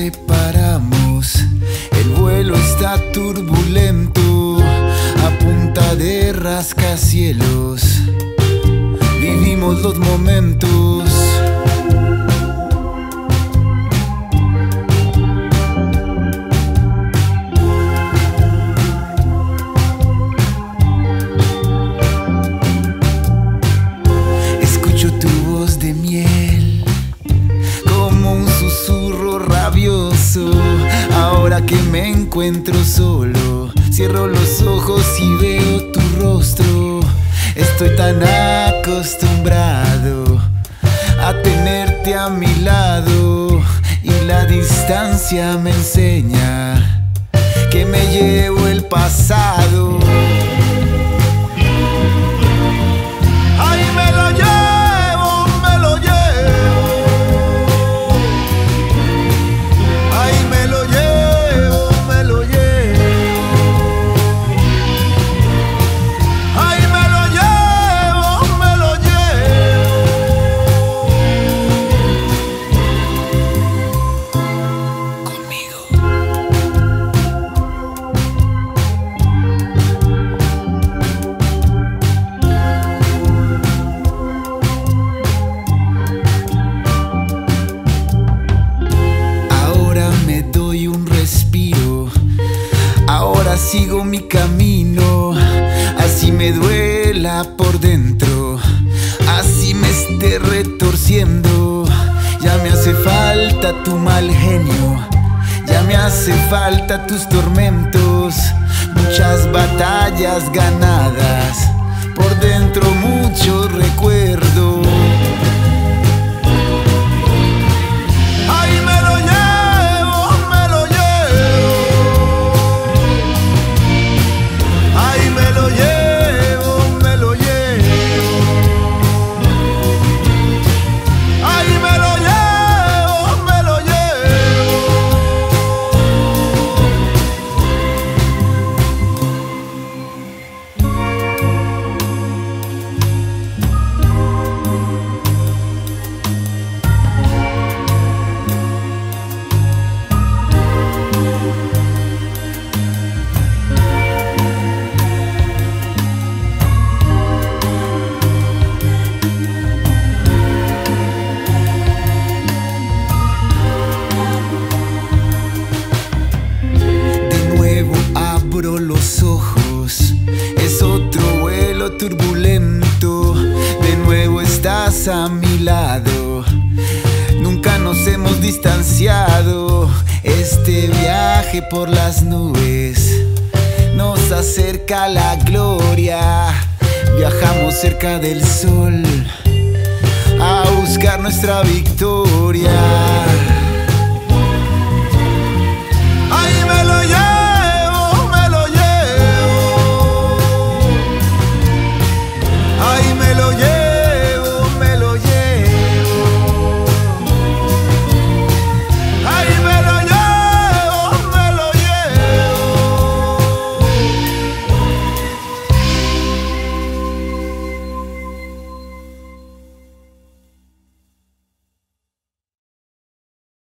preparamos. El vuelo está turbulento, a punta de rascacielos. Vivimos los momentos. Escucho tu voz de miel, como un susurro rabioso. Ahora que me encuentro solo, cierro los ojos y veo tu rostro. Estoy tan acostumbrado a tenerte a mi lado, y la distancia me enseña que me llevo el pasado. ¡Ay, me lo llevo, me lo llevo! ¡Ay, me lo llevo, me lo llevo! ¡Ay, me lo llevo, me lo llevo! Conmigo. Ahora sigo mi camino, así me duela por dentro, así me esté retorciendo. Ya me hace falta tu mal genio, ya me hace falta tus tormentos. Muchas batallas ganadas, por dentro muchos recuerdos. Abro los ojos, es otro vuelo turbulento. De nuevo estás a mi lado, nunca nos hemos distanciado. Este viaje por las nubes nos acerca a la gloria. Viajamos cerca del sol a buscar nuestra victoria.